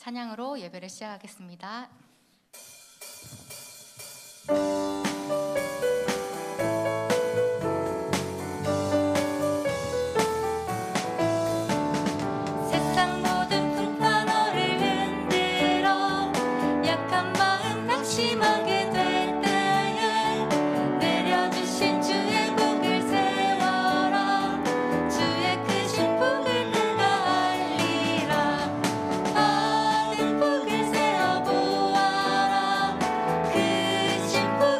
찬양으로 예배를 시작하겠습니다. 세상 모든 풍파 너를 흔들어 약한 마음 낙심하게 될 때에 내려주신 주의 복을 세워라. 주의 크신 복을 내가 알리라. 받은 복을 세어 보아라. 크신 복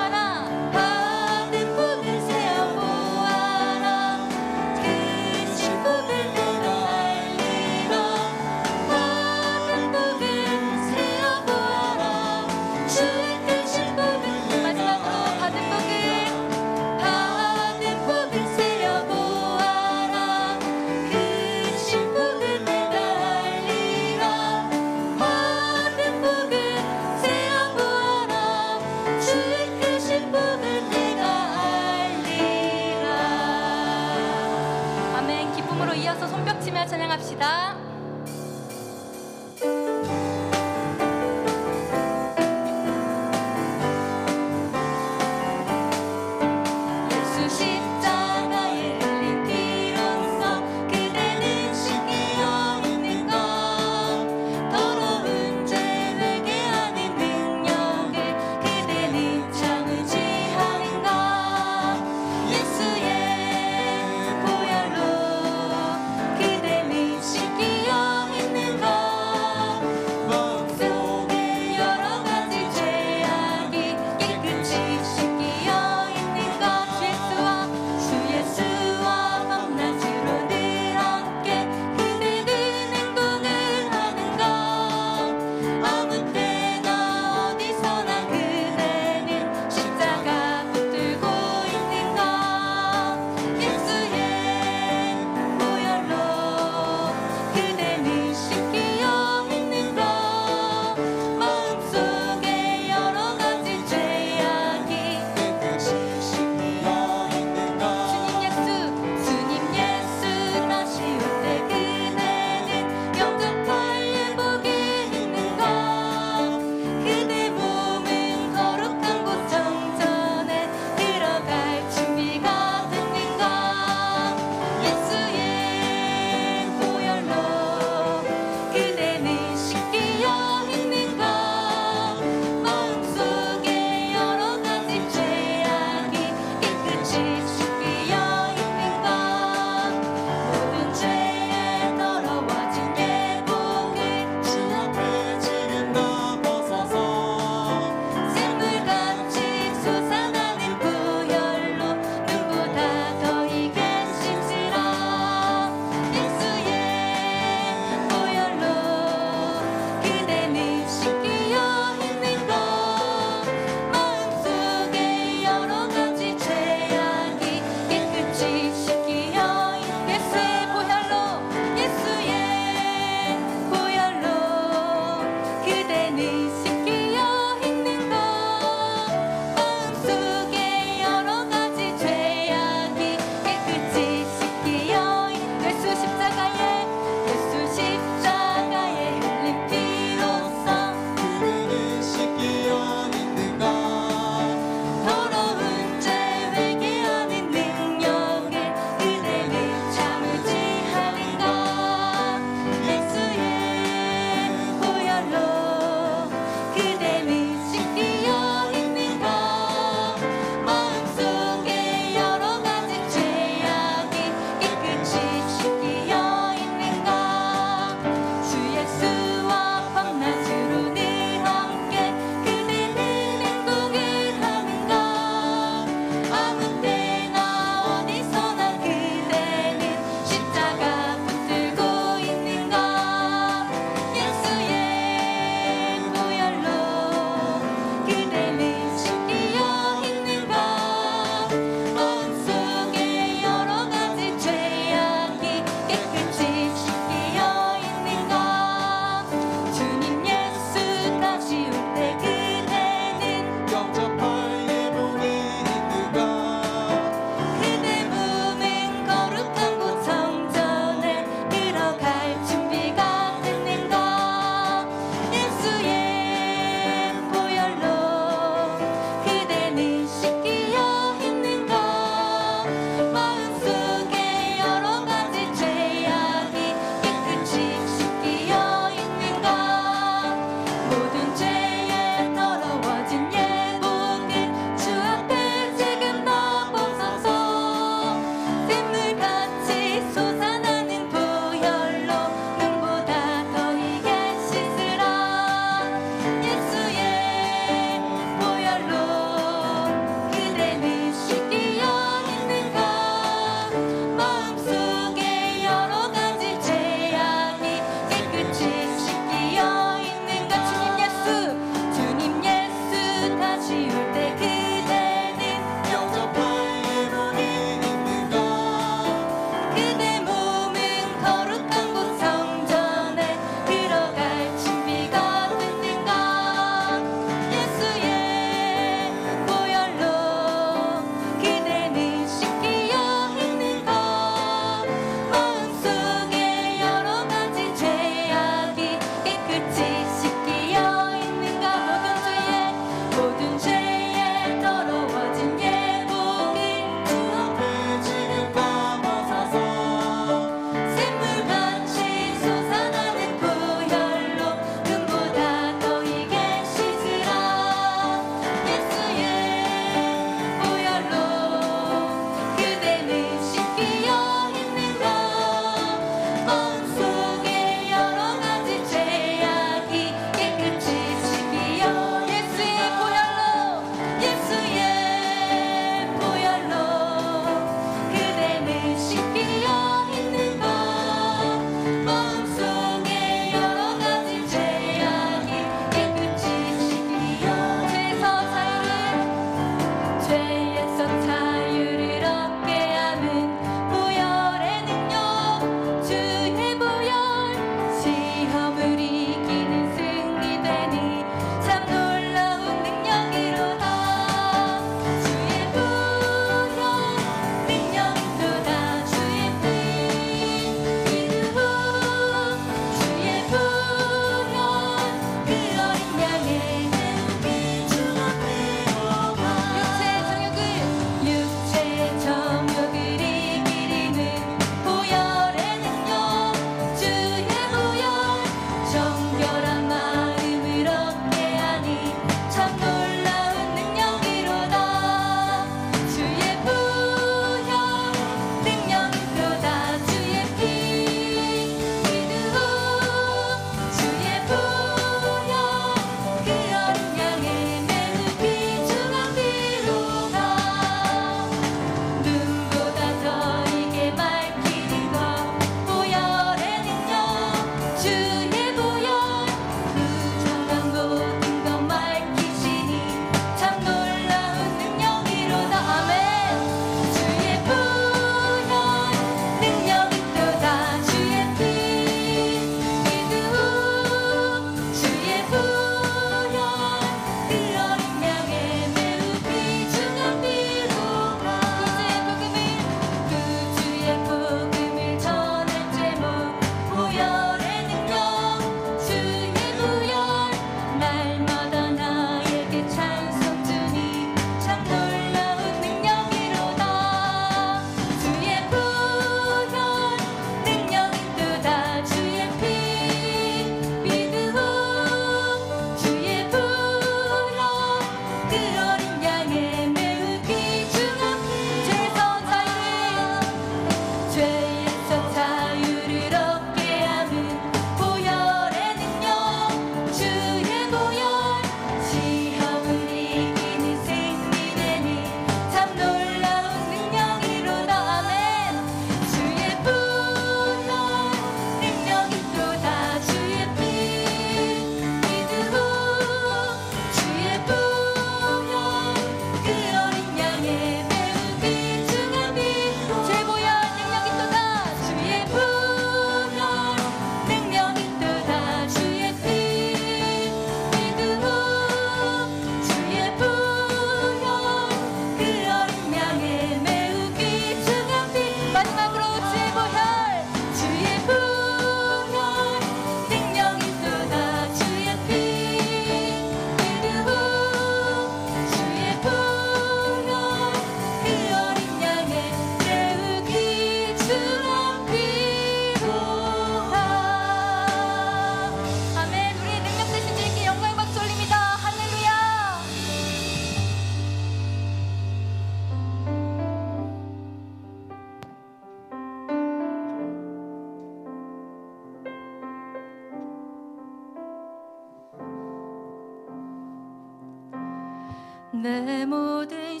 내 모든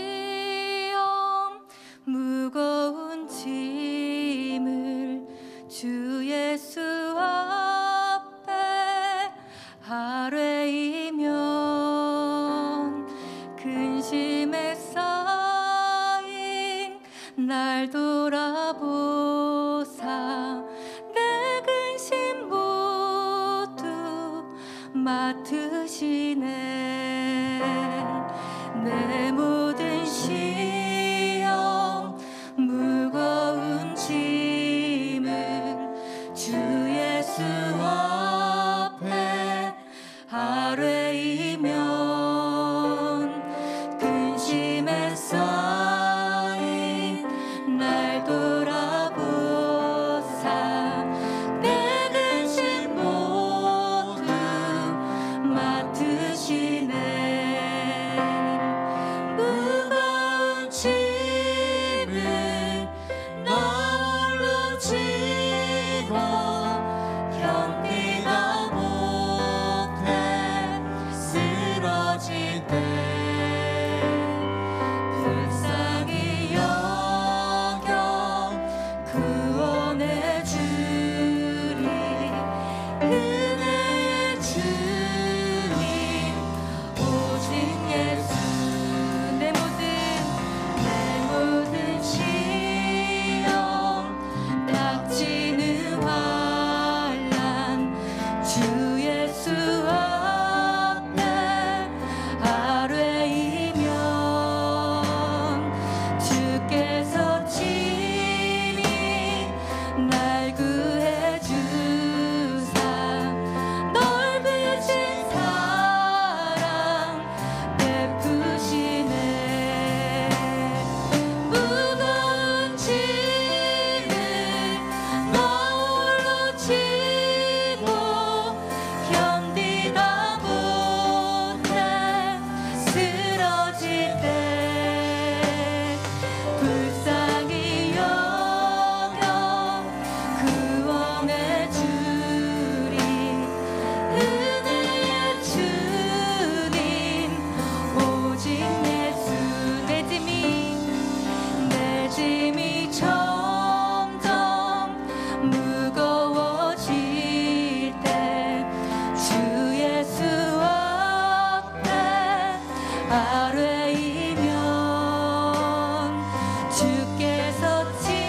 시험 무거운 짐을 주 예수 앞에 아뢰이면 근심에 쌓인 날 돌아보사 내 근심 모두 맡으시네. 내 모든 시험 무거운 짐을 주 예수 앞에 아뢰이면 근심에 쌓인 날 돌아보사 내 근심 모두 맡으시네. 무거운 짐을 나 홀로 지고 견디다 못해 쓰러질 때 불쌍히 여겨 구원해 주리. 은혜의 주님 오직 예수. 내 모든 시험 닥치는 환난 주 예수 앞에 아뢰이면 주께서 친히 날 구해 주사 넓으신 사랑 베푸시네. 무거운 짐을 나 홀로 지고 견디다 못해 쓰러질 때 불쌍히 여겨 구원해 주리. 은혜의 주님 오직 예수. 내 짐이 점점 무거워질 때 주 예수 앞에 아뢰이면 주께서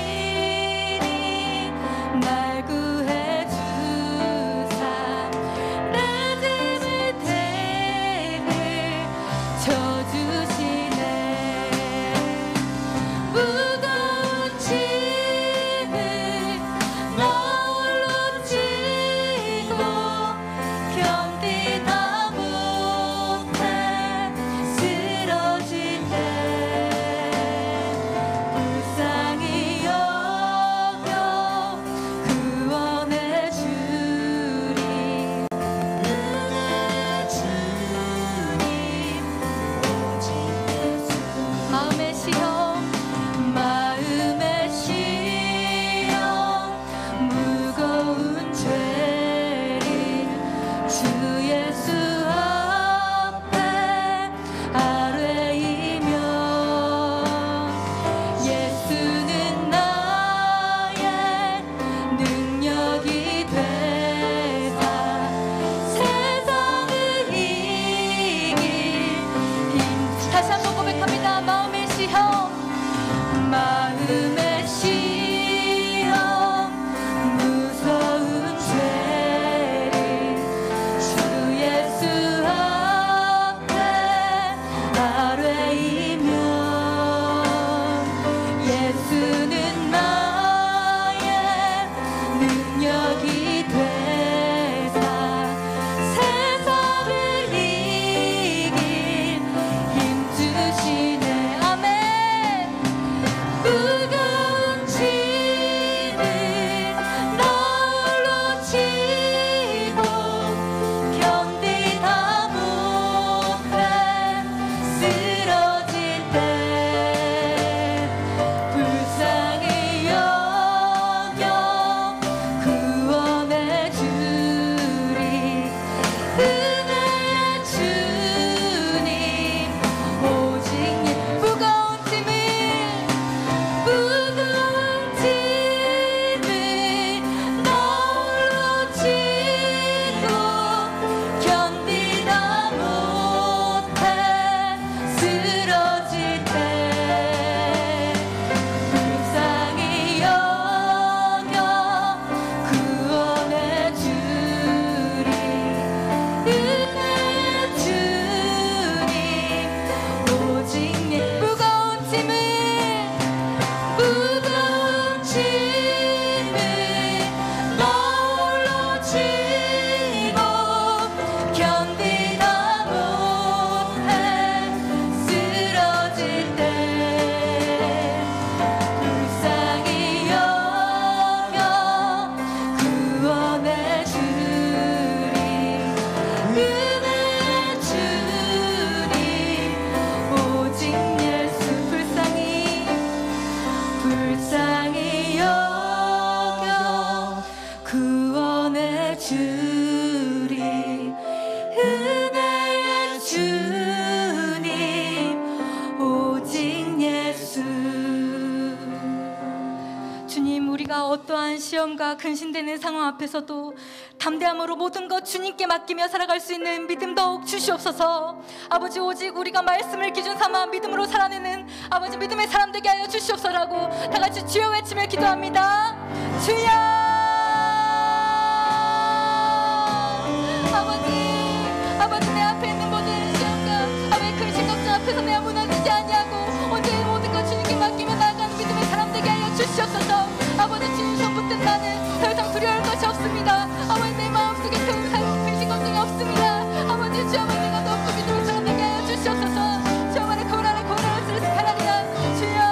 친히 날 구해 주사 내 짐을 대를 져주시네. 무거운 짐을 나 홀로 지고 견디다 못해 쓰러질 많은 시험과 근심되는 상황 앞에서도 담대함으로 모든 것 주님께 맡기며 살아갈 수 있는 믿음 더욱 주시옵소서. 아버지, 오직 우리가 말씀을 기준 삼아 믿음으로 살아내는 아버지 믿음의 사람 되게 하여 주시옵소서라고 다 같이 주여 외치며 기도합니다. 주여. 아버지 내 앞에 있는 모든 시험과 아버지 근심 걱정 앞에서 내가 무너지지 아니하고 언제 모든 것 주님께 맡기며 나아가는 믿음의 사람 되게 하여 주시옵소서. 아버지 주님 손 붙든 나는 더 이상 두려울 것이 없습니다. 아버지 내 마음속에 더 이상 근심 걱정이 없습니다. 아버지 주 아버지 내가 더욱 믿음의 사람 되게 하여 주시옵소서. 주 아버지 고난의 고난을 스르스카라리나 주여.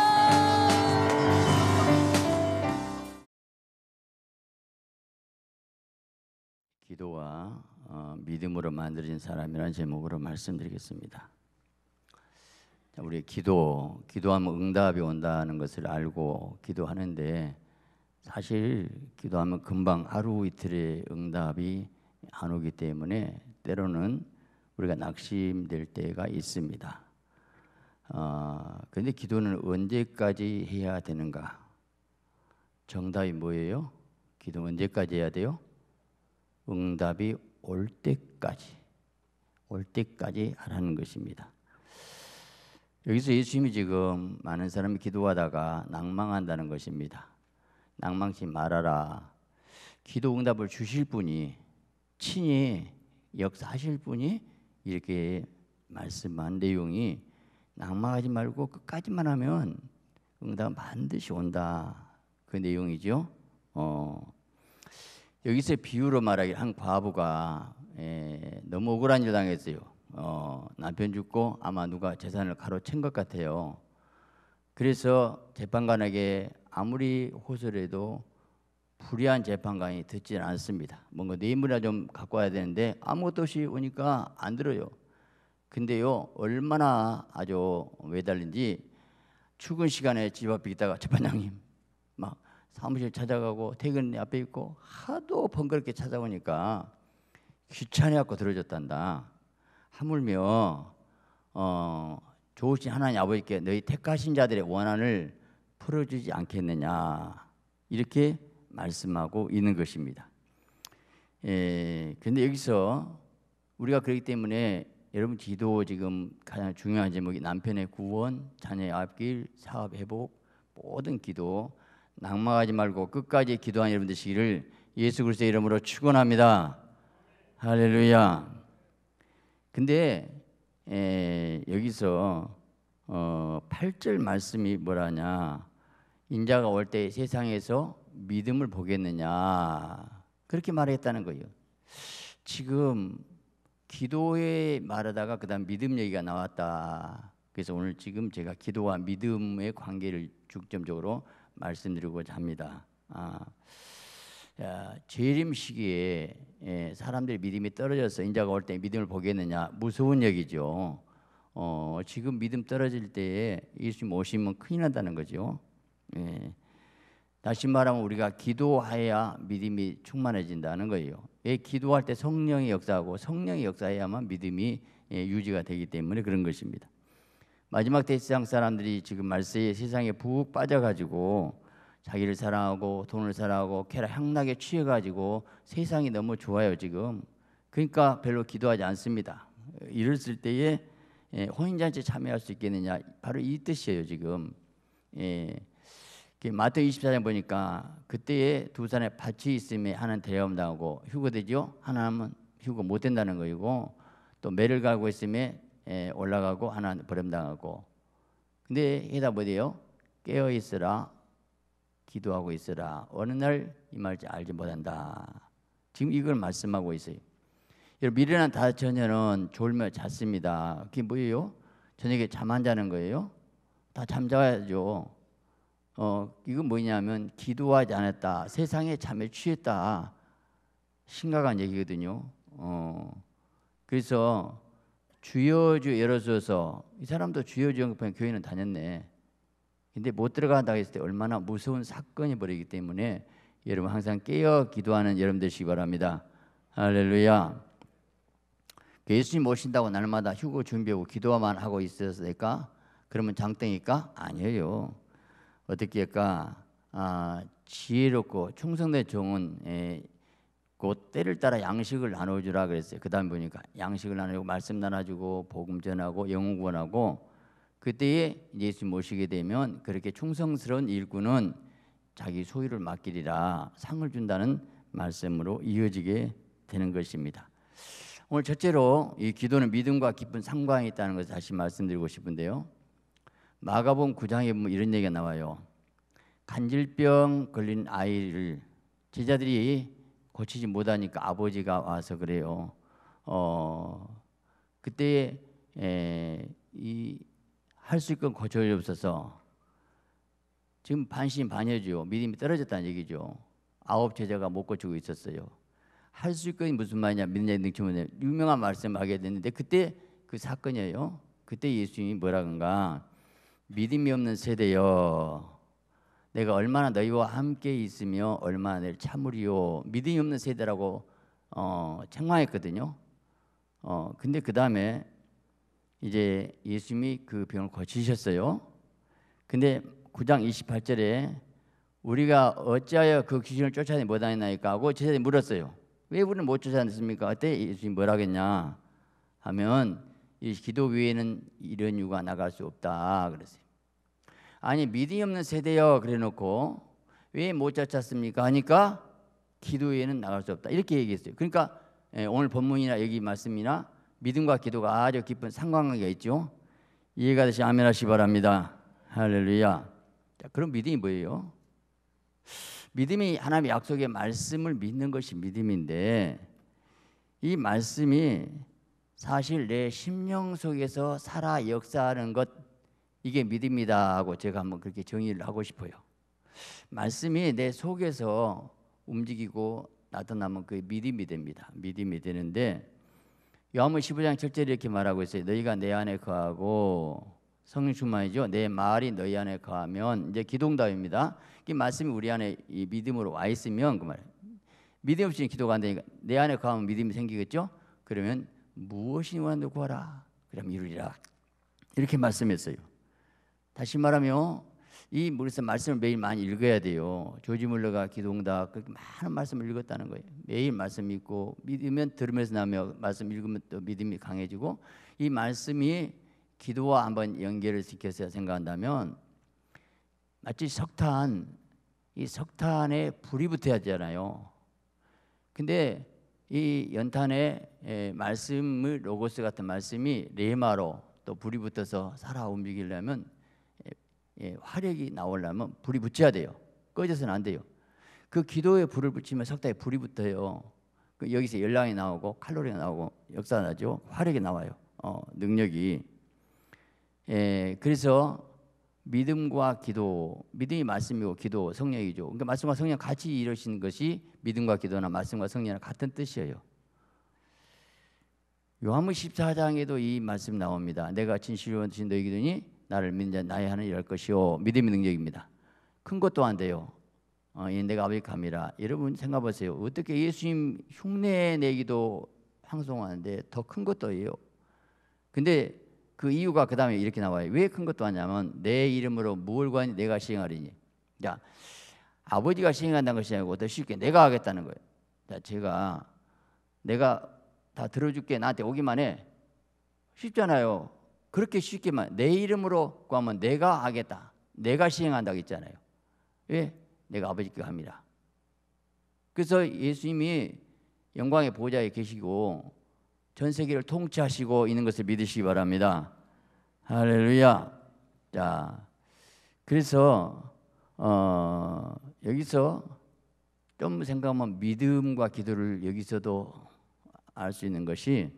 기도와 믿음으로 만들어진 사람이라는 제목으로 말씀드리겠습니다. 우리 기도하면 응답이 온다는 것을 알고 기도하는데 사실 기도하면 금방 하루 이틀의 응답이 안 오기 때문에 때로는 우리가 낙심될 때가 있습니다. 그런데 기도는 언제까지 해야 되는가? 정답이 뭐예요? 기도 언제까지 해야 돼요? 응답이 올 때까지 하라는 것입니다. 여기서 예수님이 지금 많은 사람이 기도하다가 낭망한다는 것입니다. 낭망치 말아라. 기도 응답을 주실 분이, 친히 역사하실 분이 이렇게 말씀한 내용이 낭망하지 말고 끝까지만 하면 응답은 반드시 온다, 그 내용이죠. 여기서 비유로 말하기 한 과부가 너무 억울한 일 당했어요. 남편 죽고 아마 누가 재산을 가로챈 것 같아요. 그래서 재판관에게 아무리 호소해도 불의한 재판관이 듣지 않습니다. 뭔가 뇌물이나 좀 갖고 와야 되는데 아무것도 없이 오니까 안 들어요. 근데요, 얼마나 아주 매달린지 출근 시간에 집 앞에 있다가 재판장님 막 사무실 찾아가고 퇴근 앞에 있고 하도 번거롭게 찾아오니까 귀찮아갖고 들어줬단다. 하물며 좋으신 하나님 아버지께 너희 택하신 자들의 원한을 풀어주지 않겠느냐, 이렇게 말씀하고 있는 것입니다. 그런데 여기서 우리가 그렇기 때문에 여러분 기도 지금 가장 중요한 제목이 남편의 구원, 자녀의 앞길, 사업 회복, 모든 기도 낭망하지 말고 끝까지 기도하는 여러분 되시기를 예수 그리스도의 이름으로 축원합니다. 할렐루야. 근데 여기서 8절 말씀이 뭐라냐, 인자가 올 때 세상에서 믿음을 보겠느냐, 그렇게 말했다는 거예요. 지금 기도에 말하다가 그 다음 믿음 얘기가 나왔다. 그래서 오늘 지금 제가 기도와 믿음의 관계를 중점적으로 말씀드리고자 합니다. 재림 시기에 사람들의 믿음이 떨어져서 인자가 올 때 믿음을 보겠느냐, 무서운 얘기죠. 지금 믿음 떨어질 때에 예수님 오시면 큰일 난다는 거죠. 다시 말하면 우리가 기도해야 믿음이 충만해진다는 거예요. 기도할 때 성령이 역사하고 성령이 역사해야만 믿음이 유지가 되기 때문에 그런 것입니다. 마지막 때 세상 사람들이 지금 말세에 세상에 푹 빠져가지고 자기를 사랑하고 돈을 사랑하고 쾌락 향락에 취해가지고 세상이 너무 좋아요 지금. 그러니까 별로 기도하지 않습니다. 이랬을 때에 혼인잔치에 참여할 수 있겠느냐, 바로 이 뜻이에요 지금. 마태복음 24장 보니까 그때에 두 사람의 밭이 있음에 하나는 데려감 당하고 휴거되죠. 하나는 휴거 못 된다는 거이고, 또 매를 갈고 있음에 올라가고 하나는 버림당하고. 근데 해답 뭐예요? 깨어 있으라, 기도하고 있으라, 어느 날 임할지 알지 못한다. 지금 이걸 말씀하고 있어요. 여러분, 미련한 다섯 처녀는 졸며 잤습니다. 그게 뭐예요? 저녁에 잠 안 자는 거예요? 다 잠자야죠. 이건 뭐냐면 기도하지 않았다, 세상에 잠에 취했다, 심각한 얘기거든요. 그래서 주여 주 열어줘서, 이 사람도 주여 주 영접하면 교회는 다녔네. 근데 못 들어간다고 했을 때 얼마나 무서운 사건이 벌이기 때문에 여러분 항상 깨어 기도하는 여러분 되시기 바랍니다. 할렐루야. 예수님 오신다고 날마다 휴거 준비하고 기도만 하고 있어야 될까? 그러면 장땡일까? 아니에요. 어떻게 할까? 지혜롭고 충성된 종은 곧 때를 따라 양식을 나눠주라 그랬어요. 그 다음 보니까 양식을 나누고 말씀 나눠주고 복음 전하고 영혼 구원하고, 그때에 예수 모시게 되면 그렇게 충성스러운 일꾼은 자기 소유를 맡기리라 상을 준다는 말씀으로 이어지게 되는 것입니다. 오늘 첫째로 이 기도는 믿음과 깊은 상관이 있다는 것을 다시 말씀드리고 싶은데요. 마가복음 9장에 보면 이런 얘기가 나와요. 간질병 걸린 아이를 제자들이 고치지 못하니까 아버지가 와서 그래요. 그때 할 수 있건 고쳐야 없어서 지금 반신반의죠. 믿음이 떨어졌다는 얘기죠. 9 제자가 못 고치고 있었어요. 할 수 있건 무슨 말이냐, 믿는 자의 능력은 유명한 말씀을 하게 됐는데 그때 그 사건이에요. 그때 예수님이 뭐라건가, 믿음이 없는 세대여, 내가 얼마나 너희와 함께 있으며 얼마나 내를 참으리요. 믿음이 없는 세대라고 책망했거든요. 근데 그 다음에 이제 예수님이 그 병을 고치셨어요. 근데 9장 28절에 우리가 어찌하여 그 귀신을 쫓아내지 못하나이까 하고 제자들이 물었어요. 왜 우리는 못 쫓아냈습니까? 그때 예수님이 뭐라겠냐 하면, 이 기도 외에는 이런 이유가 나갈 수 없다 그랬어요. 아니, 믿음이 없는 세대여 그래놓고 왜 못 쫓았습니까 하니까 기도 외에는 나갈 수 없다 이렇게 얘기했어요. 그러니까 오늘 본문이나 여기 말씀이나 믿음과 기도가 아주 깊은 상관관계가 있죠. 이해가 되시 아멘 하시기 바랍니다. 할렐루야. 자, 그럼 믿음이 뭐예요? 믿음이 하나님의 약속의 말씀을 믿는 것이 믿음인데, 이 말씀이 사실 내 심령 속에서 살아 역사하는 것, 이게 믿음이다 하고 제가 한번 그렇게 정의를 하고 싶어요. 말씀이 내 속에서 움직이고 나타나면 그게 믿음이 됩니다. 믿음이 되는데, 요한복음 15장 7절에 이렇게 말하고 있어요. 너희가 내 안에 거하고, 성령 충만이죠. 내 말이 너희 안에 거하면, 이제 기도응답입니다. 이 말씀이 우리 안에 이 믿음으로 와 있으면, 그 말, 믿음 없이는 기도가 안 되니까 내 안에 거하면 믿음이 생기겠죠. 그러면 무엇이 원한다고 구하라, 그럼 이루리라 이렇게 말씀했어요. 다시 말하면 이 그래서 말씀을 매일 많이 읽어야 돼요. 조지 물러가 기도응답 그렇게 많은 말씀을 읽었다는 거예요. 매일 말씀 읽고, 믿으면 들으면서 나며 말씀 읽으면 또 믿음이 강해지고, 이 말씀이 기도와 한번 연결을 시켜서 생각한다면 마치 석탄, 이 석탄에 불이 붙어야 되잖아요. 근데 이 연탄에 말씀을, 로고스 같은 말씀이 레마로 또 불이 붙어서 살아 움직이려면, 화력이 나오려면 불이 붙여야 돼요. 꺼져서는 안 돼요. 그 기도에 불을 붙이면 석탄에 불이 붙어요. 여기서 열량이 나오고 칼로리가 나오고 역사가 나죠. 화력이 나와요. 능력이. 그래서 믿음과 기도, 믿음이 말씀이고 기도 성령이죠. 그러니까 말씀과 성령 같이 이루시는 것이 믿음과 기도나 말씀과 성령이랑 같은 뜻이에요. 요한복음 14장에도 이 말씀 나옵니다. 내가 진실로 진 너희 기도니 나를 믿는 자 나의 하는 일할 것이요. 믿음의 능력입니다. 큰 것도 안 돼요. 내가 아버지 감이라. 여러분 생각해 보세요. 어떻게 예수님 흉내 내기도 방송하는데 더 큰 것도 해요. 근데 그 이유가 그 다음에 이렇게 나와요. 왜 큰 것도 하냐면 내 이름으로 무엇을 구하니 내가 시행하리니. 자, 아버지가 시행한다는 것이 아니고 더 쉽게 내가 하겠다는 거예요. 자, 내가 다 들어줄게, 나한테 오기만 해. 쉽잖아요. 그렇게 쉽게만 내 이름으로 구하면 내가 하겠다, 내가 시행한다고 했잖아요. 왜? 내가 아버지께 합니다. 그래서 예수님이 영광의 보좌에 계시고 전 세계를 통치하시고 있는 것을 믿으시기 바랍니다. 할렐루야. 자, 그래서 여기서 좀 생각하면 믿음과 기도를 여기서도 알 수 있는 것이,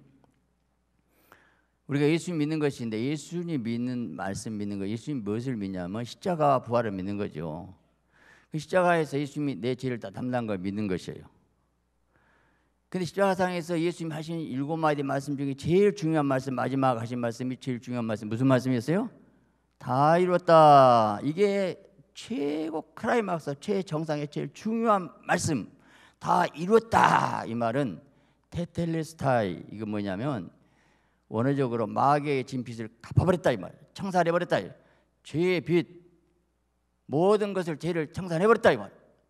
우리가 예수님 믿는 것인데 예수님 믿는 말씀 믿는 거, 예수님 무엇을 믿냐면 십자가와 부활을 믿는 거죠. 그 십자가에서 예수님이 내 죄를 다 담당한 걸 믿는 것이에요. 근데 십자가상에서 예수님 하신 7마디 말씀 중에 제일 중요한 말씀, 마지막 하신 말씀이 제일 중요한 말씀, 무슨 말씀이었어요? 다 이뤘다. 이게 최고 클라이막스, 최정상의 제일 중요한 말씀, 다 이뤘다. 이 말은 테텔레스타이, 이거 뭐냐면 원어적으로 마귀의 진빚을 갚아버렸다 이 말, 청산해버렸다. 죄의 빚, 모든 것을 죄를 청산해버렸다 이 말.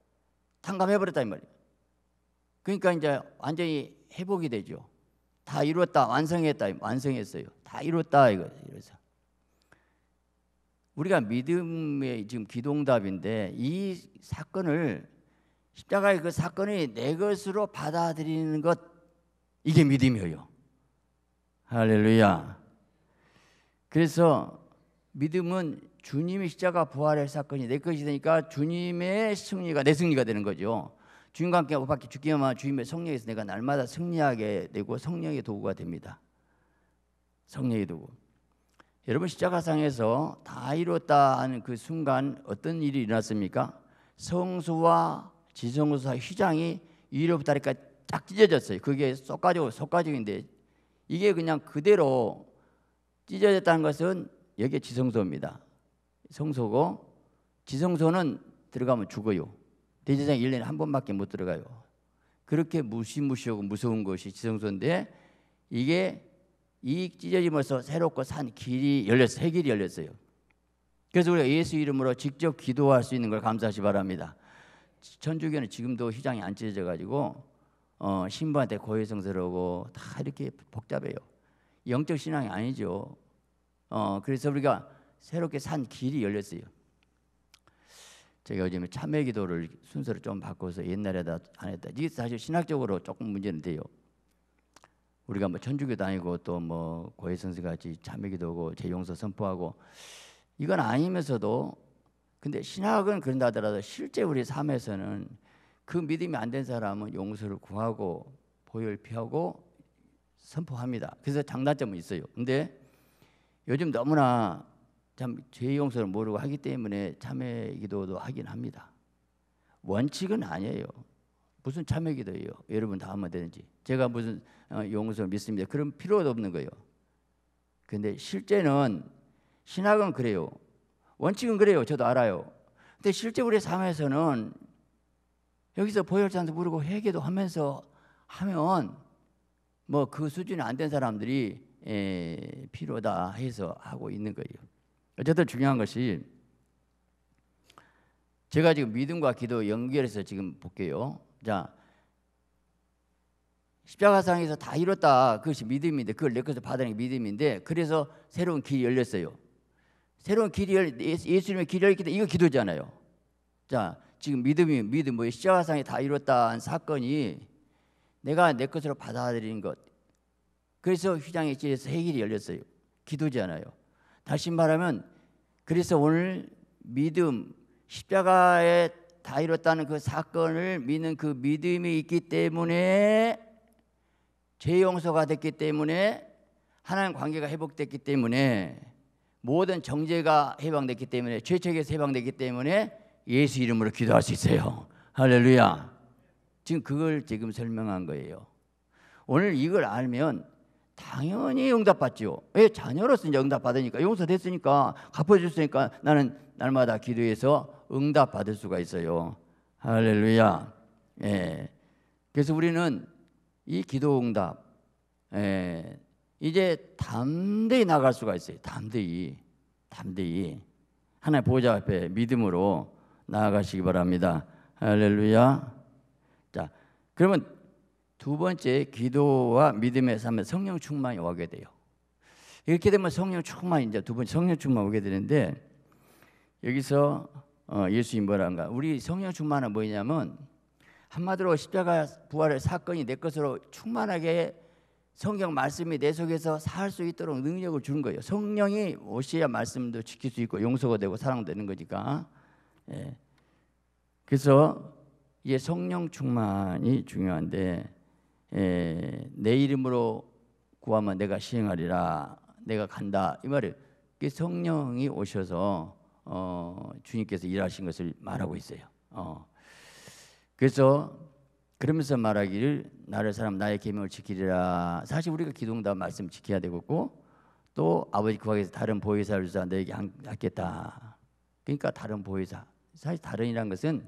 탕감해버렸다 이 말이에요. 그러니까 이제 완전히 회복이 되죠. 다 이뤘다, 완성했다, 완성했어요. 다 이뤘다 이거. 이래서 우리가 믿음의 지금 기도응답인데 이 사건을 십자가의 그 사건이 내 것으로 받아들이는 것, 이게 믿음이에요. 할렐루야. 그래서 믿음은 주님이 십자가 부활의 사건이 내 것이 되니까 주님의 승리가 내 승리가 되는 거죠. 주님과 함께 밖에 죽기만 주님의 성령에서 내가 날마다 승리하게 되고 성령의 도구가 됩니다. 성령의 도구. 여러분 십자가상에서 다 이뤘다 하는 그 순간 어떤 일이 일어났습니까? 성소와 지성소 휘장이 위로부터 아래까지 쫙 찢어졌어요. 그게 속가죽인데 이게 그냥 그대로 찢어졌다는 것은 여기에 지성소입니다. 성소고 지성소는 들어가면 죽어요. 대제사장 1년에 한 번밖에 못 들어가요. 그렇게 무시무시하고 무서운 것이 지성소인데 이게 이 찢어짐으로써 새롭고 산 길이 열렸어요. 새 길이 열렸어요. 그래서 우리가 예수 이름으로 직접 기도할 수 있는 걸 감사하시 바랍니다. 천주교는 지금도 휘장이 안 찢어져 가지고 신부한테 고해성스러우고 다 이렇게 복잡해요. 영적 신앙이 아니죠. 그래서 우리가 새롭게 산 길이 열렸어요. 제가 요즘에 참회 기도를 순서를 좀 바꿔서 옛날에다 안 했다. 이게 사실 신학적으로 조금 문제는 돼요. 우리가 뭐 천주교도 아니고 또 뭐 고해성스 같이 참회 기도하고 재용서 선포하고 이건 아니면서도 근데 신학은 그런다 하더라도 실제 우리 삶에서는 그 믿음이 안 된 사람은 용서를 구하고 보혈 피하고 선포합니다. 그래서 장단점은 있어요. 근데 요즘 너무나 참 죄 용서를 모르고 하기 때문에 참회 기도도 하긴 합니다. 원칙은 아니에요. 무슨 참회 기도예요? 여러분 다 하면 되는지. 제가 무슨 용서를 믿습니다. 그런 필요도 없는 거예요. 근데 실제는 신학은 그래요. 원칙은 그래요. 저도 알아요. 근데 실제 우리 삶에서는 여기서 보혈찬도 부르고 회개도 하면서 하면 뭐 그 수준이 안 된 사람들이 필요다 해서 하고 있는 거예요. 어쨌든 중요한 것이 제가 지금 믿음과 기도 연결해서 지금 볼게요. 자, 십자가상에서 다 이뤘다. 그것이 믿음인데 그걸 내 것을 받아내는 게 믿음인데 그래서 새로운 길이 열렸어요. 새로운 길이 예수님의 길이 열렸기 때문에 이거 기도잖아요. 자, 지금 믿음 뭐 십자가상에 다 이뤘다는 사건이 내가 내 것으로 받아들이는 것. 그래서 휘장에 찢어서 새 길이 열렸어요. 기도잖아요. 다시 말하면 그래서 오늘 믿음 십자가에 다 이뤘다는 그 사건을 믿는 그 믿음이 있기 때문에 죄 용서가 됐기 때문에 하나님 관계가 회복됐기 때문에 모든 정죄가 해방됐기 때문에 죄책에서 해방됐기 때문에 예수 이름으로 기도할 수 있어요. 할렐루야. 지금 그걸 지금 설명한 거예요. 오늘 이걸 알면 당연히 응답받죠. 왜? 자녀로서 이제 응답받으니까 용서됐으니까 갚아줬으니까 나는 날마다 기도해서 응답받을 수가 있어요. 할렐루야. 예. 그래서 우리는 이 기도 응답 이제 담대히 나갈 수가 있어요. 담대히 하나님 보호자 앞에 믿음으로 나아가시기 바랍니다. 할렐루야. 자, 그러면 두 번째 기도와 믿음의 삶에 성령 충만이 오게 돼요. 이렇게 되면 성령 충만이 이제 두 번째 성령 충만 오게 되는데 여기서 예수님 뭐란가? 우리 성령 충만은 뭐냐면 한마디로 십자가 부활의 사건이 내 것으로 충만하게 성경 말씀이 내 속에서 살 수 있도록 능력을 주는 거예요. 성령이 오셔야 말씀도 지킬 수 있고 용서가 되고 사랑되는 거니까. 예. 그래서 이게 성령 충만이 중요한데 내 이름으로 구하면 내가 시행하리라. 내가 간다. 이 말이에요. 성령이 오셔서 주님께서 일하신 것을 말하고 있어요. 그래서 그러면서 말하기를 나를 사람 나의 계명을 지키리라. 사실 우리가 기도응답 말씀 지켜야 되고 또 아버지 구하기에서 다른 보혜사를 주사 너에게 하겠다. 그러니까 다른 보혜사. 사실 다른이란 것은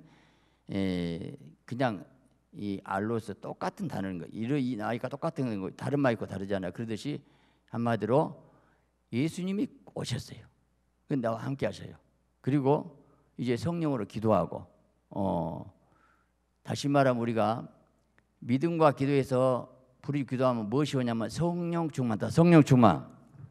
그냥 이 알로서 똑같은 단어인 거예요. 이 나이가 똑같은 거 다른 말 있고 다르잖아요. 그러듯이 한마디로 예수님이 오셨어요. 근데 나와 함께 하셔요. 그리고 이제 성령으로 기도하고 다시 말하면 우리가 믿음과 기도에서 불이 기도하면 무엇이 오냐면 성령 충만다. 성령 충만.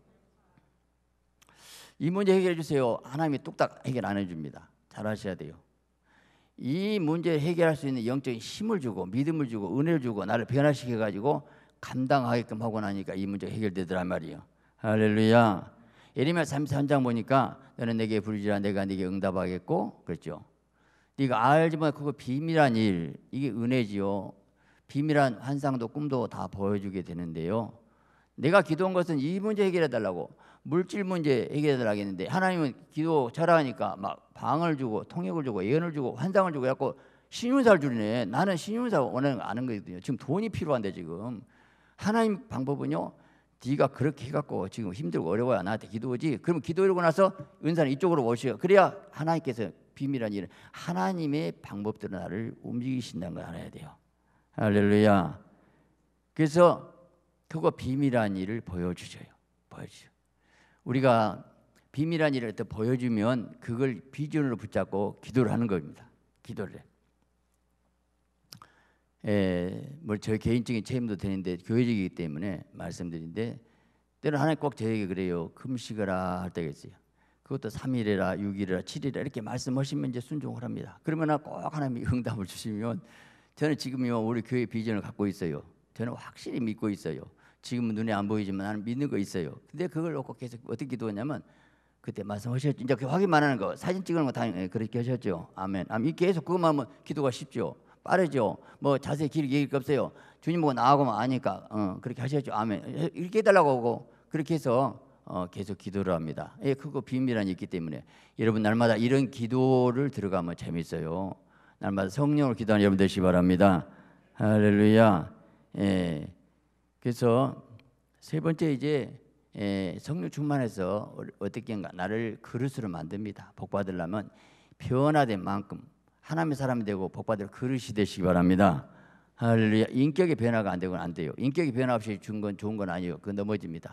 이 문제 해결해 주세요. 하나님이 뚝딱 해결 안 해줍니다. 잘 하셔야 돼요. 이 문제를 해결할 수 있는 영적인 힘을 주고 믿음을 주고 은혜를 주고 나를 변화시켜 가지고 감당하게끔 하고 나니까 이 문제가 해결되더란 말이에요. 할렐루야. 예레미야 33장 보니까 너는 내게 부르짖으라 내가 네게 응답하겠고 그랬죠. 네가 알지만 그거 비밀한 일, 이게 은혜지요. 비밀한 환상도 꿈도 다 보여주게 되는데요. 내가 기도한 것은 이 문제 해결해 달라고, 물질 문제 해결해 달라고 했는데 하나님은 기도 절하니까 막 방을 주고 통역을 주고 예언을 주고 환상을 주고 해갖고 신윤사를 주네. 나는 신윤사 원하는 거 아는 거거든요. 지금 돈이 필요한데 지금 하나님 방법은요, 네가 그렇게 해갖고 지금 힘들고 어려워야 나한테 기도하지. 그러면 기도하고 나서 은사는 이쪽으로 오시고, 그래야 하나님께서 비밀한 일은 하나님의 방법대로 나를 움직이신다는 걸 알아야 돼요. 할렐루야. 그래서 그거 비밀한 일을 보여주셔요. 보여주셔요. 우리가 비밀한 일을 또 보여주면 그걸 비전으로 붙잡고 기도를 하는 겁니다. 기도를 해. 뭐 저희 개인적인 체험도 되는데 교회적이기 때문에 말씀드리는데, 때로는 하나님 꼭 저에게 그래요. 금식하라 할 때가 있어요. 그것도 3일이라 6일이라 7일이라 이렇게 말씀하시면 이제 순종을 합니다. 그러면 꼭 하나님이 응답을 주시면, 저는 지금요 우리 교회 비전을 갖고 있어요. 저는 확실히 믿고 있어요. 지금은 눈에 안 보이지만 나는 믿는 거 있어요. 근데 그걸 놓고 계속 어떻게 기도하냐면, 그때 말씀하셨죠. 이제 확인만 하는 거, 사진 찍는 거 다 그렇게 하셨죠. 아멘. 아멘. 계속 그것만 하면 기도가 쉽죠. 빠르죠. 뭐 자세히 길게 얘기할 거 없어요. 주님 보고 나하고만 아니까 그렇게 하셨죠. 아멘. 이렇게 해달라고 하고 그렇게 해서 계속 기도를 합니다. 예, 그거 비밀한이 있기 때문에 여러분 날마다 이런 기도를 들어가면 재밌어요. 날마다 성령을 기도하는 여러분 되시기 바랍니다. 할렐루야. 예. 그래서 세 번째 이제 성령 충만해서 어떻게인가 나를 그릇으로 만듭니다. 복 받으려면 변화된 만큼 하나님의 사람이 되고 복 받을 그릇이 되시기 바랍니다. 할렐루야. 인격의 변화가 안 되고는 안 돼요. 인격의 변화 없이 준 건 좋은 건 아니에요. 그건 넘어집니다.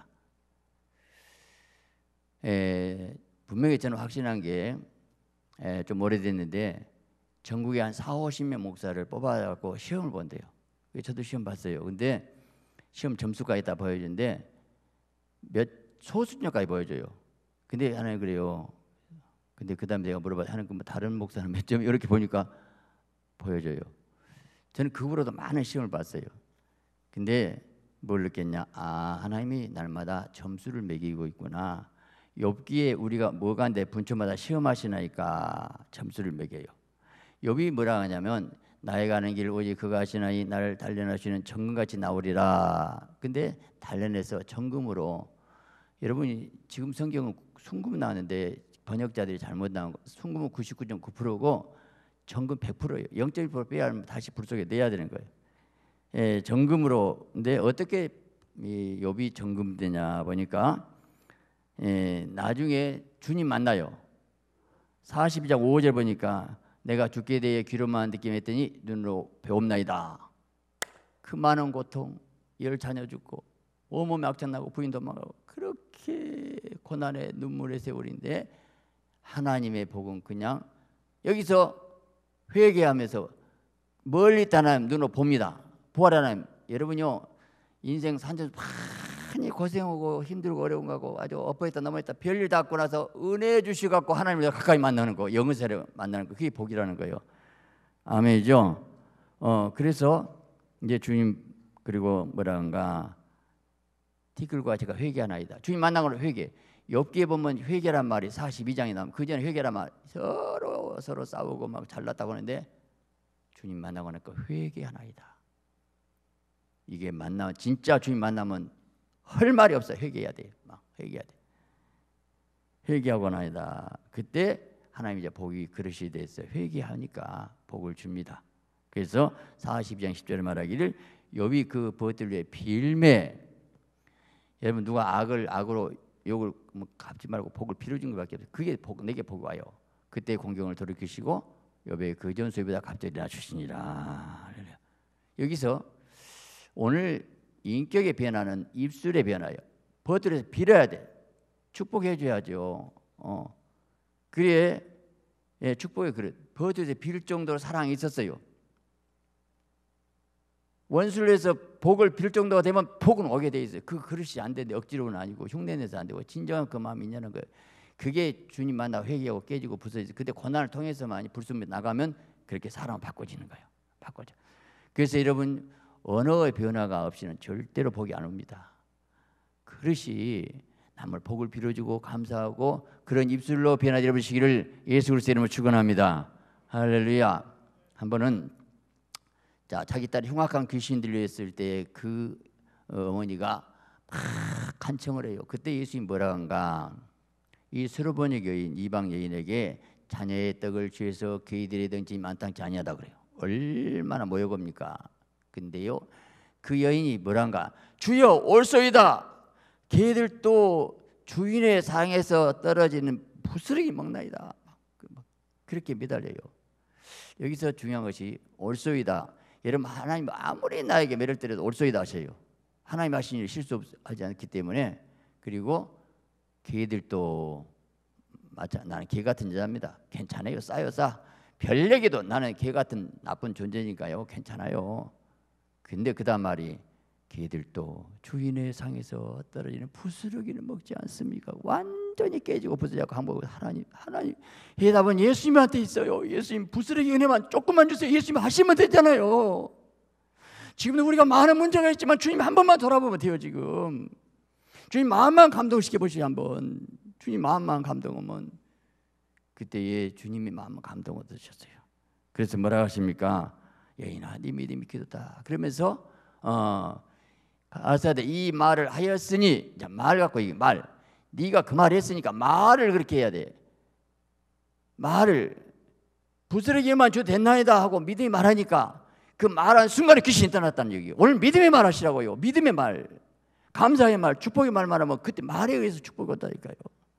분명히 저는 확신한 게 좀 오래됐는데 전국에 한 40-50명 목사를 뽑아갖고 시험을 본대요. 저도 시험 봤어요. 근데 시험 점수가 있다 보여주는데 몇 소수점까지 보여줘요. 근데 하나님 그래요. 근데 그 다음에 내가 물어봐, 하는 뭐 다른 목사는 몇 점 이렇게 보니까 보여줘요. 저는 그거로도 많은 시험을 봤어요. 근데 뭘 느꼈냐? 아, 하나님이 날마다 점수를 매기고 있구나. 욥기에 우리가 뭐가 내 분초마다 시험하시나이까 점수를 매겨요. 욥이 뭐라 하냐면 나의 가는 길 오직 그가 하시나니 나를 단련하시는 정금같이 나오리라. 근데 단련해서 정금으로, 여러분이 지금 성경은 순금 나왔는데 번역자들이 잘못 나온 거, 순금은 99.9%고 정금 100%예요. 0.1% 빼야 하면 다시 불 속에 내야 되는 거예요. 예, 정금으로. 근데 어떻게 이 욥이 정금되냐 보니까 나중에 주님 만나요. 42장 5절 보니까 내가 죽게 대해 귀로만 듣기만 했더니 눈으로 배옵나이다. 그 많은 고통, 열 자녀 죽고 온몸에 악창나고 부인 도망가고 그렇게 고난의 눈물의 세월인데 하나님의 복은 그냥 여기서 회개하면서 멀리 있다 하나님 눈으로 봅니다. 부활 하나님. 여러분요 인생 산전 많이 고생하고 힘들고 어려운 거고 아주 엎어있다 넘어있다 별일 다 갖고 나서 은혜 주시갖고 하나님을 가까이 만나는 거, 영원세를 만나는 거, 그게 복이라는 거예요. 아멘이죠. 그래서 이제 주님 그리고 뭐라는가 티끌과 제가 회개하나이다. 주님 만나고 회개. 욥기에 보면 회개란 말이 42장에 나오면 그 전에 회개란 말 서로 싸우고 막 잘났다고 하는데 주님 만나고 나니까 회개하나이다. 이게 만나면 진짜 주님 만나면 할 말이 없어요. 회개해야 돼요. 막 회개해야 돼. 회개하고 나이다. 그때 하나님 이제 복이 그릇이 됐어요. 회개하니까 복을 줍니다. 그래서 42장 10절에 말하기를 욥이 그 벗들 위해 빌매. 여러분 누가 악으로 욕을 뭐 갚지 말고 복을 빌어준 것밖에 없어요. 그게 복, 내게 복이 와요. 그때 공경을 돌이키시고 욥의 그 전수에보다 갑자기 일어나주시니라. 여기서 오늘 인격의 변화는 입술의 변화예요. 벗들에서 빌어야 돼. 축복해 줘야죠. 그래 축복의 그릇. 벗들에서 빌 정도로 사랑이 있었어요. 원수를 해서 복을 빌 정도가 되면 복은 오게 돼 있어요. 그 그릇이 안 되는데 억지로는 아니고 흉내내서 안 되고 진정한 그 마음이 있냐는 거예요. 그게 주님 만나 회개하고 깨지고 부서지죠. 그때 고난을 통해서만 불순물 나가면 그렇게 사람은 바꿔지는 거예요. 바꿔져. 그래서 여러분 언어의 변화가 없이는 절대로 복이 안 옵니다. 그릇이 남을 복을 빌어주고 감사하고 그런 입술로 변화되어 보시기를 예수 그리스도의 이름으로 축원합니다. 할렐루야. 한 번은 자기 딸이 흉악한 귀신 들려있을 때 그 어머니가 막 간청을 해요. 그때 예수님 뭐라 한가? 이 수르보니 여인 이방 여인에게 자녀의 떡을 취해서 그이들의 덩치 만땅치 아니하다 그래요. 얼마나 모욕입니까? 근데요 그 여인이 뭐란가? 주여 올소이다. 걔들도 주인의 상에서 떨어지는 부스러기 먹나이다. 그렇게 매달려요. 여기서 중요한 것이 올소이다. 여러분 하나님 아무리 나에게 매를 때려도 올소이다 하셔요. 하나님 하신 일 실수하지 않기 때문에. 그리고 걔들도 맞아, 나는 개 같은 여자입니다. 괜찮아요. 싸요 싸. 별얘기도 나는 개 같은 나쁜 존재니까요. 괜찮아요. 근데 그 다음 말이 걔들도 주인의 상에서 떨어지는 부스러기를 먹지 않습니까? 완전히 깨지고 부서져서 한번 하나님 해답은 예수님한테 있어요. 예수님 부스러기 은혜만 조금만 주세요. 예수님 하시면 되잖아요. 지금도 우리가 많은 문제가 있지만 주님 한 번만 돌아보면 돼요. 지금 주님 마음만 감동시켜 보시죠. 한번 주님 마음만 감동하면 그때에 주님이 마음만 감동 얻으셨어요. 그래서 뭐라 하십니까? 여인아 네 믿음이 기도다. 그러면서 가라사대 이 말을 하였으니, 자, 말 갖고 이 말, 네가 그 말 했으니까 말을 그렇게 해야 돼. 말을 부스러기만 줘도 됐나이다 하고 믿음이 말하니까 그 말한 순간에 귀신이 떠났다는 얘기예요. 오늘 믿음의 말 하시라고요. 믿음의 말, 감사의 말, 축복의 말만 하면 그때 말에 의해서 축복이 온다니까요.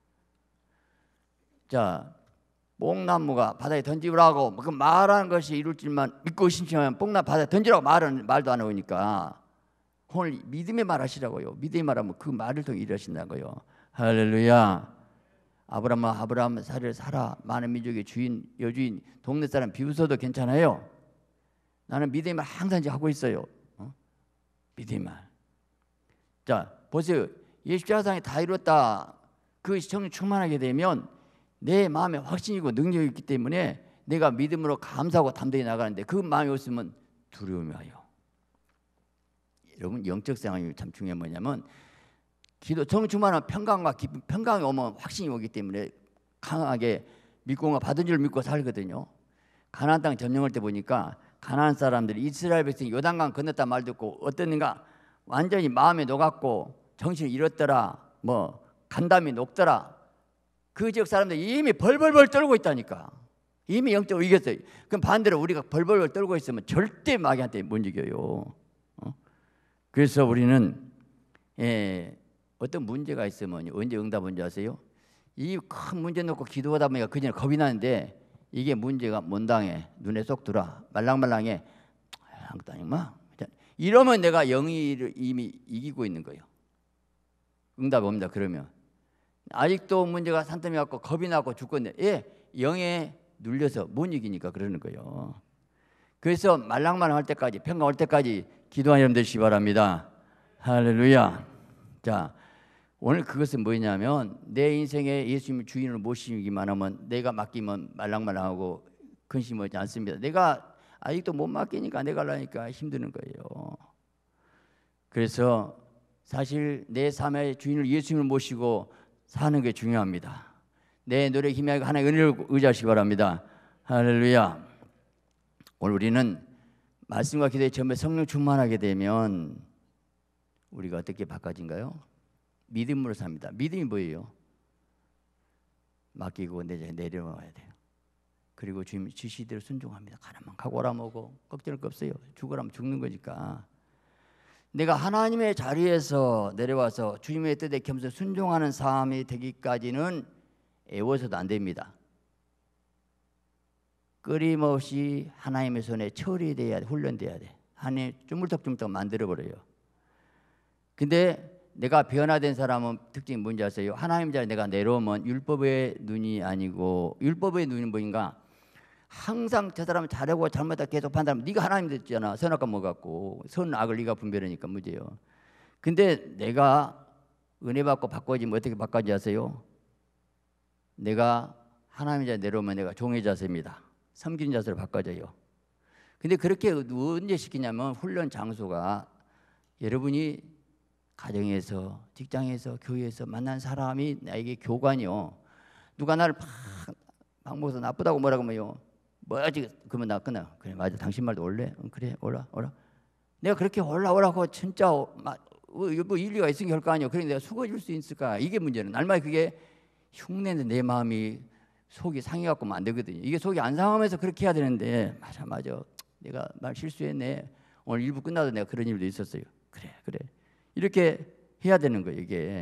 자, 뽕나무가 바다에 던지라고 그 말하는 것이 이룰 줄만 믿고 신청하면 뽕나무 바다에 던지라고 말은 말도 안 하니까 오늘 믿음의 말 하시라고요. 믿음의 말하면 그 말을 통해 일하신다고요. 할렐루야. 아브라함 사례를 살아. 많은 민족의 주인 여주인 동네 사람 비웃어도 괜찮아요. 나는 믿음의 말 항상 하고 있어요. 믿음의 말. 자 보세요. 예수자상이 다 이뤘다. 그 시청이 충만하게 되면 내 마음에 확신이고 능력이 있기 때문에 내가 믿음으로 감사하고 담대히 나가는데 그 마음이 없으면 두려움이 와요. 여러분 영적 상황이 참 중요한 뭐냐면 기도 정충만한 평강과 기쁨, 평강이 오면 확신이 오기 때문에 강하게 믿고 받은 줄 믿고 살거든요. 가나안 땅 점령할 때 보니까 가나안 사람들이 이스라엘 백성이 요단강 건넜다 말 듣고 어땠는가? 완전히 마음에 녹았고 정신을 잃었더라. 뭐 간담이 녹더라. 그 지역 사람들이 이미 벌벌벌 떨고 있다니까. 이미 영적으로 이겼어요. 그럼 반대로 우리가 벌벌벌 떨고 있으면 절대 마귀한테 못 이겨요. 그래서 우리는 어떤 문제가 있으면 언제 응답한 줄 아세요? 이 큰 문제 놓고 기도하다 보니까 그냥 겁이 나는데 이게 문제가 못당해. 눈에 쏙 들어. 말랑말랑해. 한국다니마. 이러면 내가 영이를 이미 이기고 있는 거예요. 응답 옵니다. 그러면 아직도 문제가 산더미 갖고 겁이 나고 죽겠네. 영에 눌려서 못 이기니까 그러는 거예요. 그래서 말랑말랑할 때까지 평강 올 때까지 기도하는 여러분 되시기 바랍니다. 할렐루야. 자, 오늘 그것은 뭐냐면 내 인생에 예수님을 주인으로 모시기만 하면 내가 맡기면 말랑말랑하고 근심하지 않습니다. 내가 아직도 못 맡기니까 내가 하려니까 힘드는 거예요. 그래서 사실 내 삶의 주인을 예수님을 모시고 사는 게 중요합니다. 내 노력에 힘이 하나의 은혜를 의지하시기 바랍니다. 할렐루야. 오늘 우리는 말씀과 기도에 전부 성령 충만하게 되면 우리가 어떻게 바꿔진가요? 믿음으로 삽니다. 믿음이 뭐예요? 맡기고 내려와야 돼요. 그리고 주님 지시대로 순종합니다. 가라면 가고 오라 먹고 걱정할 거 없어요. 죽으라면 죽는 거니까. 내가 하나님의 자리에서 내려와서 주님의 뜻에 겸손 순종하는 삶이 되기까지는 애워서도 안 됩니다. 끊임없이 하나님의 손에 처리돼야 돼. 훈련돼야 돼. 하나님 쭈물떡쭈물떡 만들어버려요. 근데 내가 변화된 사람은 특징이 뭔지 아세요? 하나님 자리에 내가 내려오면 율법의 눈이 아니고 율법의 눈이 뭐인가? 항상 저 사람은 잘하고 잘못하고 계속 판단하면 네가 하나님 됐잖아. 선악과 먹었고 선악을 네가 분별하니까 문제요. 근데 내가 은혜 받고 바꿔지면 어떻게 바꿔지 아세요? 내가 하나님의 자리에 내려오면 내가 종의 자세입니다. 섬기는 자세로 바꿔져요. 근데 그렇게 언제 시키냐면 훈련 장소가 여러분이 가정에서, 직장에서, 교회에서 만난 사람이 나에게 교관이요. 누가 나를 막 먹어서 나쁘다고 뭐라고 하면요. 뭐지? 그러면 나 끊어. 그래 맞아. 당신 말도 올래? 응, 그래 올라. 내가 그렇게 올라오라고 진짜 뭐 일리가 있으니까 할 거 아니야. 그래 내가 수고해줄 수 있을까? 이게 문제는. 날마다 그게 흉내는 내 마음이 속이 상해갖고 안 되거든요. 이게 속이 안 상하면서 그렇게 해야 되는데 맞아. 내가 말 실수했네. 오늘 일부 끝나도 내가 그런 일도 있었어요. 그래. 이렇게 해야 되는 거예요.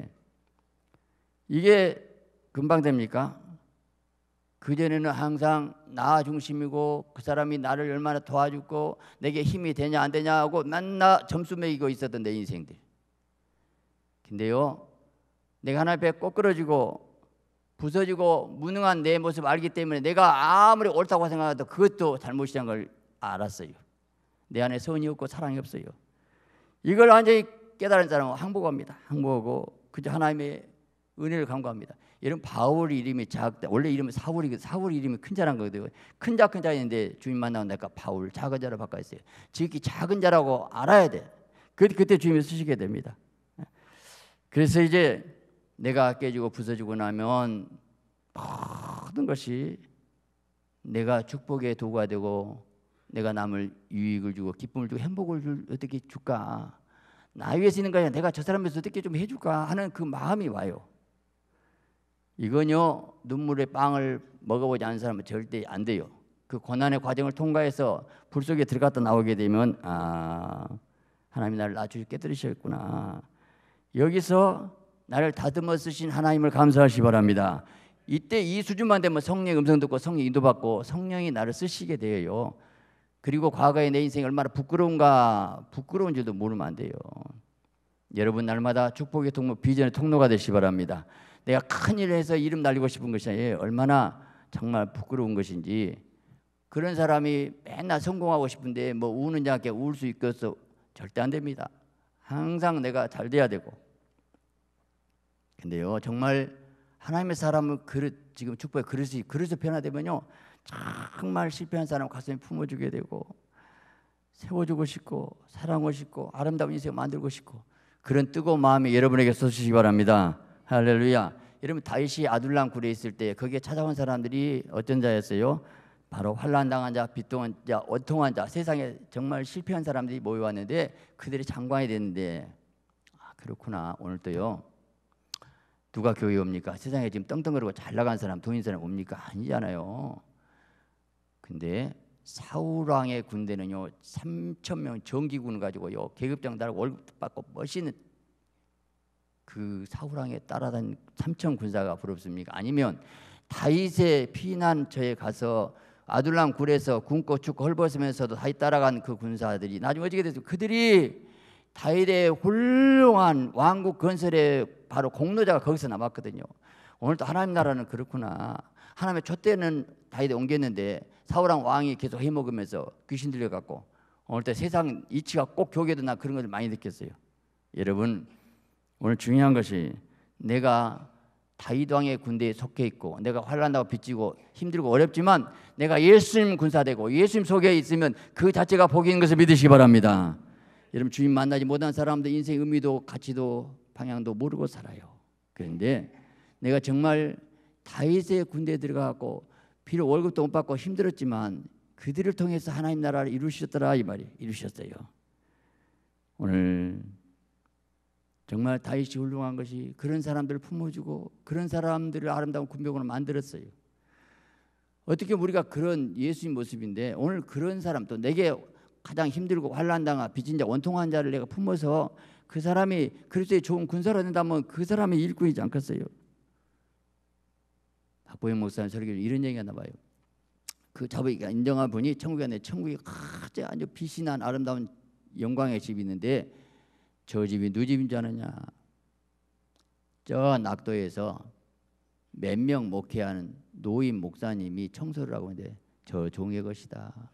이게 금방 됩니까? 그전에는 항상 나 중심이고 그 사람이 나를 얼마나 도와주고 내게 힘이 되냐 안 되냐 하고 맨날 점수 매기고 있었던 내 인생들. 근데요, 내가 하나님 앞에 꼬꾸러지고 부서지고 무능한 내 모습을 알기 때문에 내가 아무리 옳다고 생각해도 그것도 잘못이라는 걸 알았어요. 내 안에 선이 없고 사랑이 없어요. 이걸 완전히 깨달은 사람은 항복합니다. 항복하고 그저 하나님의 은혜를 간구합니다. 여러분 바울 이름이 작다. 원래 이름은 사울이 이름이 큰 자란 거거든요. 큰 자인데 주님 만나고 내가 바울 작은 자로 바꿔있어요. 지극히 작은 자라고 알아야 돼. 그때 주님이 쓰시게 됩니다. 그래서 이제 내가 깨지고 부서지고 나면 모든 것이 내가 축복의 도구가 되고 내가 남을 유익을 주고 기쁨을 주고 행복을 어떻게 줄까? 나 위해서 있는 거야. 내가 저 사람 위해서 어떻게 좀 해줄까 하는 그 마음이 와요. 이건요 눈물의 빵을 먹어보지 않은 사람은 절대 안 돼요. 그 고난의 과정을 통과해서 불 속에 들어갔다 나오게 되면 하나님이 나를 낮추시 깨뜨리셨구나. 여기서 나를 다듬어 쓰신 하나님을 감사하시기 바랍니다. 이때 이 수준만 되면 성령의 음성 듣고 성령 인도받고 성령이 나를 쓰시게 돼요. 그리고 과거에 내 인생이 얼마나 부끄러운 줄도 모르면 안 돼요. 여러분 날마다 축복의 통로, 비전의 통로가 되시기 바랍니다. 내가 큰 일을 해서 이름 날리고 싶은 것이 아니에요. 얼마나 정말 부끄러운 것인지. 그런 사람이 맨날 성공하고 싶은데 뭐 우는 자께 울 수 있겠어? 절대 안 됩니다. 항상 내가 잘 돼야 되고. 근데요 정말 하나님의 사람은 지금 축복의 그릇이 변화되면요 정말 실패한 사람 가슴에 품어주게 되고 세워주고 싶고 사랑하고 싶고 아름다운 인생을 만들고 싶고 그런 뜨거운 마음이 여러분에게 쏟으시기 바랍니다. 할렐루야. 여러분 다윗이 아둘람 굴에 있을 때 거기에 찾아온 사람들이 어떤 자였어요? 바로 환난당한 자, 비통한 자, 원통한 자, 세상에 정말 실패한 사람들이 모여왔는데 그들이 장관이 됐는데 그렇구나. 오늘도요 누가 교회에 옵니까? 세상에 지금 떵떵거리고 잘 나간 사람, 돈 있는 사람 옵니까? 아니잖아요. 근데 사울왕의 군대는요 3,000명 정기군을 가지고요 계급장 달고 월급 받고 멋있는 그 사울왕에 따라다닌 3,000 군사가 부럽습니까? 아니면 다윗의 피난처에 가서 아둘람 굴에서 굶고 죽고 헐벗으면서도 다윗 따라간 그 군사들이 나중에 어떻게 됐어요? 그들이 다윗의 훌륭한 왕국 건설의 바로 공로자가 거기서 남았거든요. 오늘도 하나님 나라는 그렇구나. 하나님의 촛대는 다윗에 옮겼는데 사울왕 왕이 계속 해먹으면서 귀신 들려갖고 오늘도 세상 이치가 꼭 교계도 나 그런 걸 많이 느꼈어요. 여러분 오늘 중요한 것이 내가 다윗 왕의 군대에 속해 있고 내가 환난하고 빚지고 힘들고 어렵지만 내가 예수님 군사되고 예수님 속에 있으면 그 자체가 복이 있는 것을 믿으시기 바랍니다. 여러분 주님 만나지 못한 사람들 인생 의미도 가치도 방향도 모르고 살아요. 그런데 내가 정말 다윗의 군대에 들어가고 비록 월급도 못 받고 힘들었지만 그들을 통해서 하나님 나라를 이루셨더라 이 말이 이루셨어요. 오늘 정말 다윗이 훌륭한 것이 그런 사람들을 품어주고 그런 사람들을 아름다운 군병으로 만들었어요. 어떻게 우리가 그런 예수님 모습인데 오늘 그런 사람 또 내게 가장 힘들고 환난당한 빚진 자 원통한 자를 내가 품어서 그 사람이 그리스도의 좋은 군사로 된다면 그 사람이 일꾼이지 않겠어요? 박보영 목사님 설교에 이런 얘기가 나와요. 그 자기가 인정한 분이 천국에 내 천국이 아주 빛이 난 아름다운 영광의 집이 있는데 저 집이 누 집인 줄 아느냐? 저 낙도에서 몇 명 목회하는 노인 목사님이 청소를 하고 있는데 저 종의 것이다.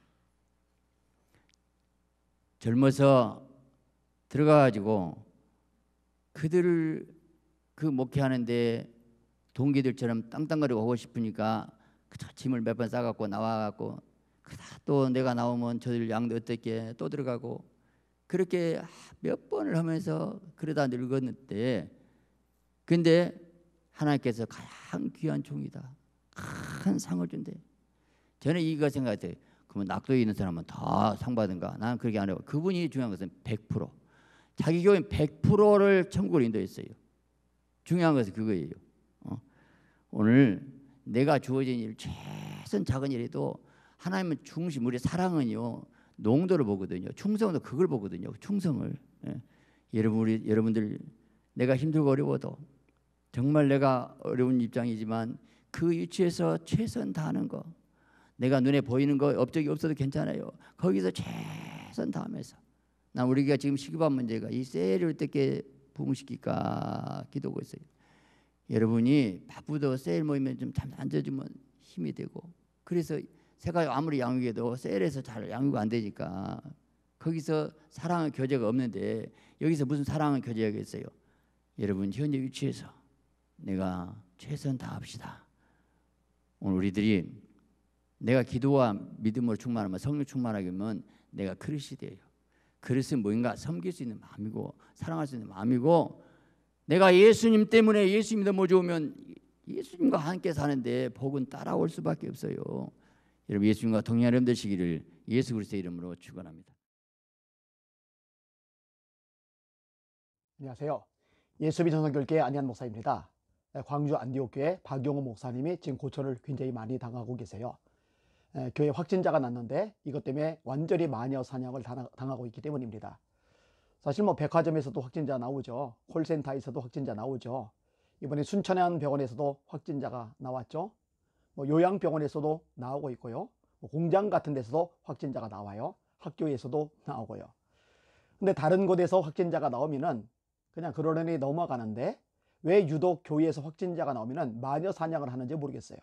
젊어서 들어가가지고 그들을 그 목회하는데 동기들처럼 땅땅거리고 오고 싶으니까 그저 짐을 몇 번 싸갖고 나와갖고 그러다 또 내가 나오면 저들 양도 어떻게 또 들어가고 그렇게 몇 번을 하면서 그러다 늙었는데 근데 하나님께서 가장 귀한 종이다. 큰 상을 준대. 저는 이거 생각해요. 그러면 낙도에 있는 사람은 다 상 받은가? 나는 그렇게 안 해요. 그분이 중요한 것은 100%. 자기 교회는 100%를 천국으로 인도했어요. 중요한 것은 그거예요. 오늘 내가 주어진 일 최선 작은 일에도 하나님은 중심, 우리 사랑은요 농도를 보거든요. 충성도 그걸 보거든요. 충성을. 예. 여러분들 내가 힘들고 어려워도 정말 내가 어려운 입장이지만 그 위치에서 최선 다하는 거. 내가 눈에 보이는 거 업적이 없어도 괜찮아요. 거기서 최선 다하면서 난 우리가 지금 시급한 문제가 이 셀을 어떻게 부흥시킬까 기도하고 있어요. 여러분이 바쁘도 셀 모이면 좀 잠 앉아주면 힘이 되고 그래서 새가 아무리 양육해도 셀에서 잘 양육 안 되니까 거기서 사랑의 교제가 없는데 여기서 무슨 사랑의 교제가 있어요. 여러분 현재 위치에서 내가 최선 다합시다. 오늘 우리들이 내가 기도와 믿음으로 충만하면 성령 충만하게 하면 내가 그릇이 돼요. 그릇은 뭔가 섬길 수 있는 마음이고 사랑할 수 있는 마음이고 내가 예수님 때문에 예수님이 너무 좋으면 예수님과 함께 사는데 복은 따라올 수밖에 없어요. 여러분 예수님과 동행하는 여러분 되시기를 예수 그리스도의 이름으로 축원합니다. 안녕하세요. 예수비 전성교회 안희한 목사입니다. 광주 안디옥교회 박용호 목사님이 지금 고초를 굉장히 많이 당하고 계세요. 교회 확진자가 났는데 이것 때문에 완전히 마녀 사냥을 당하고 있기 때문입니다. 사실 뭐 백화점에서도 확진자 나오죠. 콜센터에서도 확진자 나오죠. 이번에 순천향병원에서도 확진자가 나왔죠. 뭐 요양병원에서도 나오고 있고요. 뭐 공장 같은 데서도 확진자가 나와요. 학교에서도 나오고요. 근데 다른 곳에서 확진자가 나오면은 그냥 그러려니 넘어가는데 왜 유독 교회에서 확진자가 나오면은 마녀 사냥을 하는지 모르겠어요.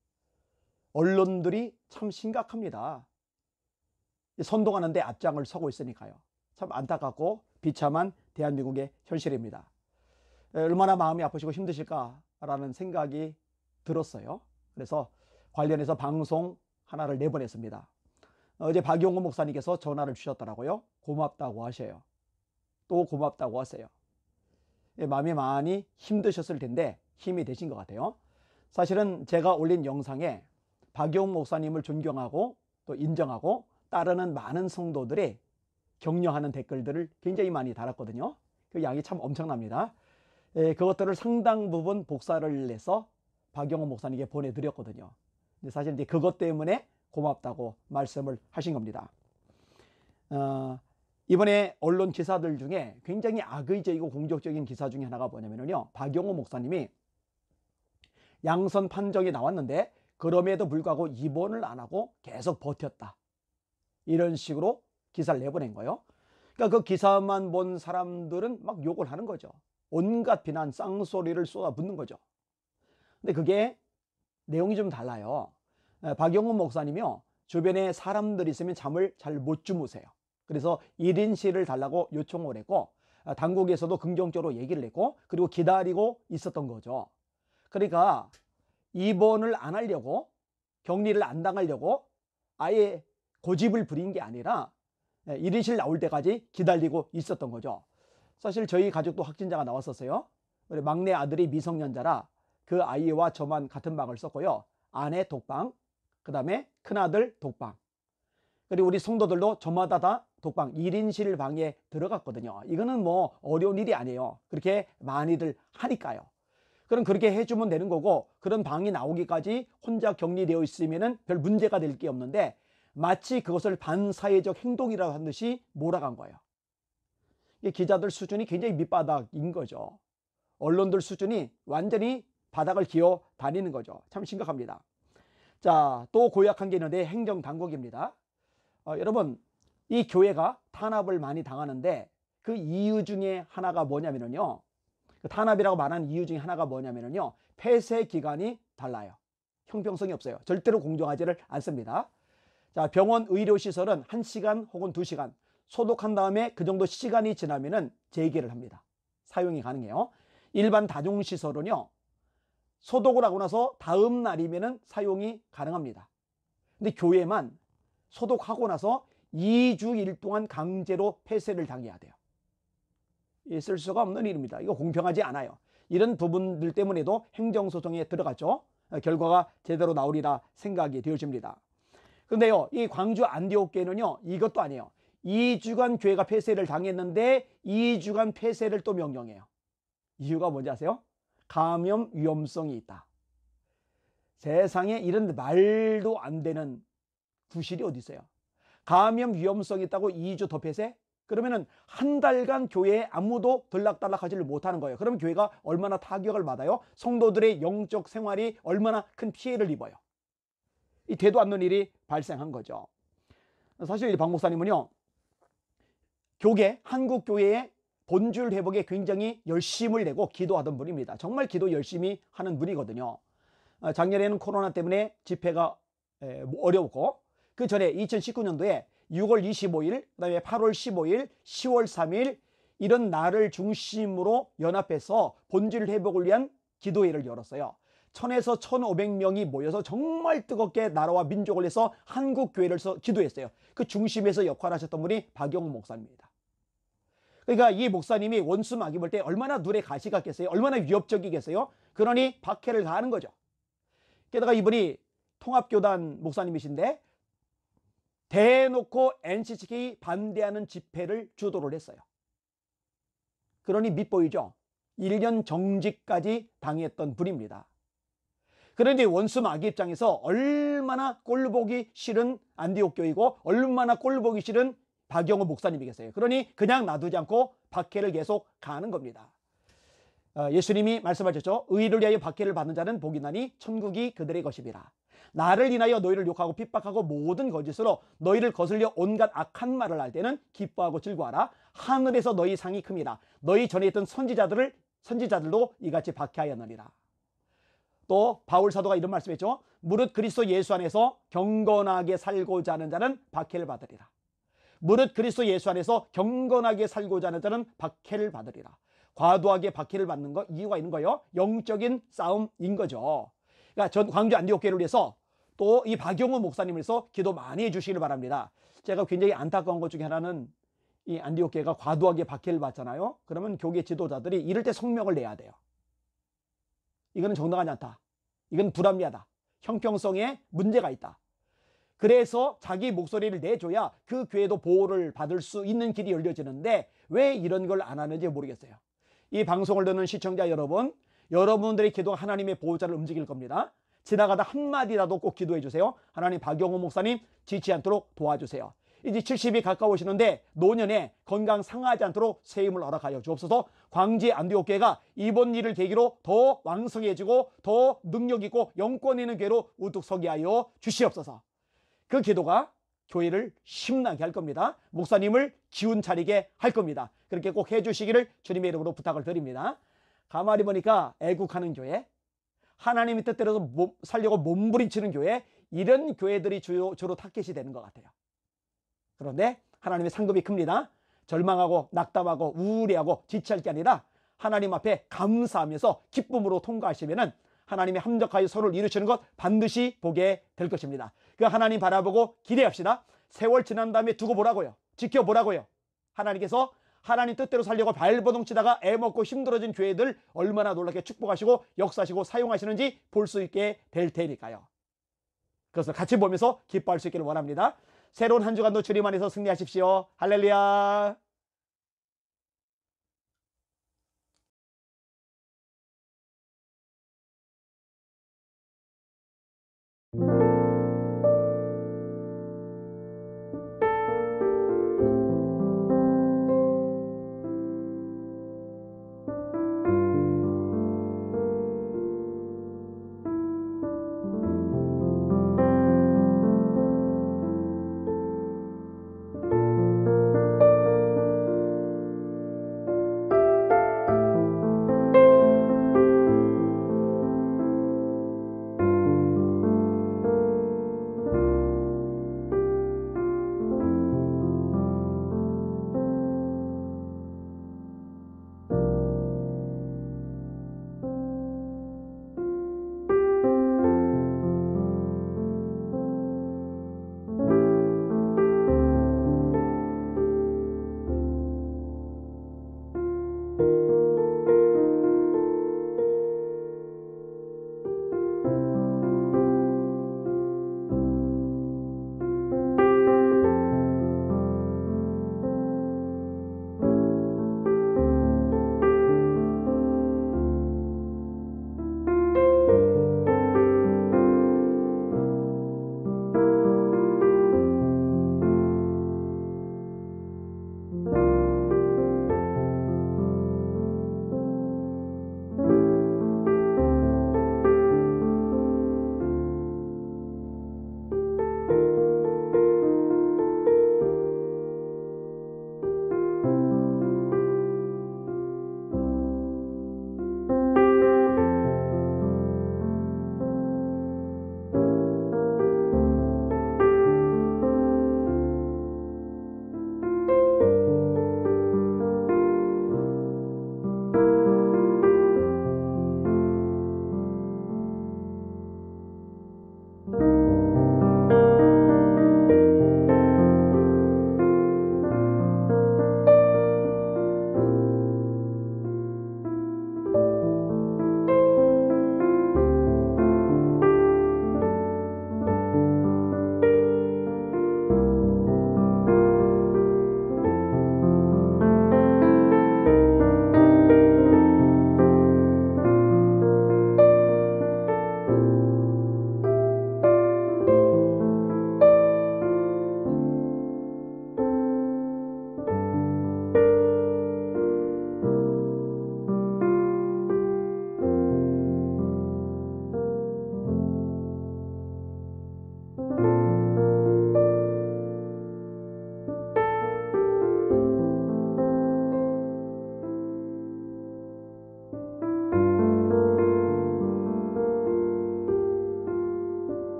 언론들이 참 심각합니다. 선동하는데 앞장을 서고 있으니까요. 참 안타깝고 비참한 대한민국의 현실입니다. 얼마나 마음이 아프시고 힘드실까라는 생각이 들었어요. 그래서 관련해서 방송 하나를 내보냈습니다. 어제 박용호 목사님께서 전화를 주셨더라고요. 고맙다고 하셔요. 또 고맙다고 하세요. 마음이 많이 힘드셨을 텐데 힘이 되신 것 같아요. 사실은 제가 올린 영상에 박용호 목사님을 존경하고 또 인정하고 따르는 많은 성도들이 격려하는 댓글들을 굉장히 많이 달았거든요. 그 양이 참 엄청납니다. 그것들을 상당 부분 복사를 해서 박용호 목사님께 보내드렸거든요. 근데 사실 이제 그것 때문에 고맙다고 말씀을 하신 겁니다. 이번에 언론 기사들 중에 굉장히 악의적이고 공격적인 기사 중에 하나가 뭐냐면요. 박용호 목사님이 양선 판정이 나왔는데 그럼에도 불구하고 입원을 안 하고 계속 버텼다. 이런 식으로 기사를 내보낸 거예요. 그러니까 그 기사만 본 사람들은 막 욕을 하는 거죠. 온갖 비난, 쌍소리를 쏟아붓는 거죠. 근데 그게 내용이 좀 달라요. 박용호 목사님이요. 주변에 사람들이 있으면 잠을 잘 못 주무세요. 그래서 1인실을 달라고 요청을 했고 당국에서도 긍정적으로 얘기를 했고 그리고 기다리고 있었던 거죠. 그러니까 입원을 안 하려고 격리를 안 당하려고 아예 고집을 부린 게 아니라 1인실 나올 때까지 기다리고 있었던 거죠. 사실 저희 가족도 확진자가 나왔었어요. 우리 막내 아들이 미성년자라 그 아이와 저만 같은 방을 썼고요. 아내 독방, 그 다음에 큰아들 독방, 그리고 우리 성도들도 저마다 다 독방 1인실 방에 들어갔거든요. 이거는 뭐 어려운 일이 아니에요. 그렇게 많이들 하니까요. 그럼 그렇게 해주면 되는 거고 그런 방이 나오기까지 혼자 격리되어 있으면 별 문제가 될 게 없는데 마치 그것을 반사회적 행동이라고 한 듯이 몰아간 거예요. 기자들 수준이 굉장히 밑바닥인 거죠. 언론들 수준이 완전히 바닥을 기어 다니는 거죠. 참 심각합니다. 자, 또 고약한 게 있는데 행정당국입니다. 여러분, 이 교회가 탄압을 많이 당하는데 그 이유 중에 하나가 뭐냐면요. 그 탄압이라고 말하는 이유 중에 하나가 뭐냐면요. 폐쇄 기간이 달라요. 형평성이 없어요. 절대로 공정하지를 않습니다. 자, 병원 의료시설은 1시간 혹은 2시간 소독한 다음에 그 정도 시간이 지나면은 재개를 합니다. 사용이 가능해요. 일반 다중시설은요, 소독을 하고 나서 다음 날이면은 사용이 가능합니다. 근데 교회만 소독하고 나서 2주일 동안 강제로 폐쇄를 당해야 돼요. 있을 수가 없는 일입니다. 이거 공평하지 않아요. 이런 부분들 때문에도 행정소송에 들어갔죠. 결과가 제대로 나오리라 생각이 되어집니다. 그런데요, 이 광주 안디옥 교회는요, 이것도 아니에요. 2주간 교회가 폐쇄를 당했는데 2주간 폐쇄를 또 명령해요. 이유가 뭔지 아세요? 감염 위험성이 있다. 세상에 이런 말도 안 되는 구실이 어디 있어요? 감염 위험성이 있다고 2주 더 폐쇄? 그러면은 한 달간 교회에 아무도 들락달락하지를 못하는 거예요. 그러면 교회가 얼마나 타격을 받아요? 성도들의 영적 생활이 얼마나 큰 피해를 입어요. 이 되도 않는 일이 발생한 거죠. 사실 박 목사님은요, 한국 교회의 본줄 회복에 굉장히 열심을 내고 기도하던 분입니다. 정말 기도 열심히 하는 분이거든요. 작년에는 코로나 때문에 집회가 어려웠고, 그 전에 2019년도에 6월 25일, 그 다음에 8월 15일, 10월 3일 이런 날을 중심으로 연합해서 본질 회복을 위한 기도회를 열었어요. 1000에서 1500명이 모여서 정말 뜨겁게 나라와 민족을 위해서 한국 교회를 기도했어요. 그 중심에서 역할하셨던 분이 박영우 목사입니다. 그러니까 이 목사님이 원수 마귀 볼 때 얼마나 눈에 가시 같겠어요? 얼마나 위협적이겠어요? 그러니 박해를 가하는 거죠. 게다가 이분이 통합교단 목사님이신데 대놓고 NCCK 반대하는 집회를 주도를 했어요. 그러니 밉보이죠. 1년 정직까지 당했던 분입니다. 그런데 원수 마귀 입장에서 얼마나 꼴보기 싫은 안디옥 교회이고 얼마나 꼴보기 싫은 박영우 목사님이겠어요. 그러니 그냥 놔두지 않고 박해를 계속 가하는 겁니다. 예수님이 말씀하셨죠. 의를 위하여 박해를 받는 자는 복이 나니 천국이 그들의 것이니라. 나를 인하여 너희를 욕하고 핍박하고 모든 거짓으로 너희를 거슬려 온갖 악한 말을 할 때는 기뻐하고 즐거워하라. 하늘에서 너희 상이 큽니다. 너희 전에 있던 선지자들도 이같이 박해하였느니라. 또 바울 사도가 이런 말씀했죠. 무릇 그리스도 예수 안에서 경건하게 살고자 하는 자는 박해를 받으리라. 무릇 그리스도 예수 안에서 경건하게 살고자 하는 자는 박해를 받으리라. 과도하게 박해를 받는 거 이유가 있는 거예요. 영적인 싸움인 거죠. 그러니까 전 광주 안디옥 교회를 위해서 또 이 박영우 목사님을 위해서 기도 많이 해주시길 바랍니다. 제가 굉장히 안타까운 것 중에 하나는 이 안디옥 교회가 과도하게 박해를 받잖아요. 그러면 교계 지도자들이 이럴 때 성명을 내야 돼요. 이거는 정당하지 않다. 이건 불합리하다. 형평성에 문제가 있다. 그래서 자기 목소리를 내줘야 그 교회도 보호를 받을 수 있는 길이 열려지는데 왜 이런 걸 안 하는지 모르겠어요. 이 방송을 듣는 시청자 여러분, 여러분들의 기도가 하나님의 보호자를 움직일 겁니다. 지나가다 한마디라도 꼭 기도해 주세요. 하나님 박영우 목사님 지치 않도록 도와주세요. 이제 70이 가까우시는데 노년에 건강 상하지 않도록 새 힘을 허락하여 주옵소서. 광주 안디옥 교회가 이번 일을 계기로 더 왕성해지고 더 능력 있고 영권 있는 교회로 우뚝 서게 하여 주시옵소서. 그 기도가 교회를 힘나게 할 겁니다. 목사님을 기운 차리게 할 겁니다. 그렇게 꼭 해주시기를 주님의 이름으로 부탁을 드립니다. 가만히 보니까 애국하는 교회, 하나님의 뜻대로 살려고 몸부림치는 교회, 이런 교회들이 주로 타겟이 되는 것 같아요. 그런데 하나님의 상급이 큽니다. 절망하고 낙담하고 우울해하고 지체할 게 아니라 하나님 앞에 감사하면서 기쁨으로 통과하시면은 하나님의 함덕하여 서로를 이루시는 것 반드시 보게 될 것입니다. 그 하나님 바라보고 기대합시다. 세월 지난 다음에 두고 보라고요. 지켜보라고요. 하나님께서 하나님 뜻대로 살려고 발버둥 치다가 애먹고 힘들어진 교회들 얼마나 놀랍게 축복하시고 역사하시고 사용하시는지 볼 수 있게 될 테니까요. 그래서 같이 보면서 기뻐할 수 있기를 원합니다. 새로운 한 주간도 주님 안에서 승리하십시오. 할렐루야.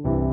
네.